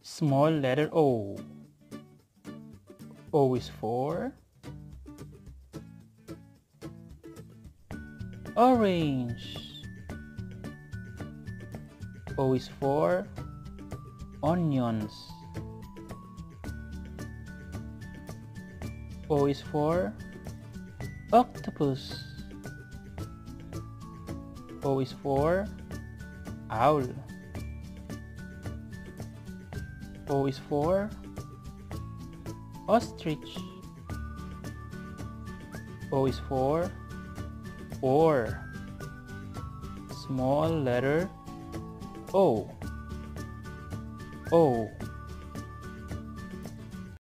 Small letter O. O is for orange. O is for onions. O is for octopus. O is for owl. O is for ostrich. O is for oar. Small letter O. O.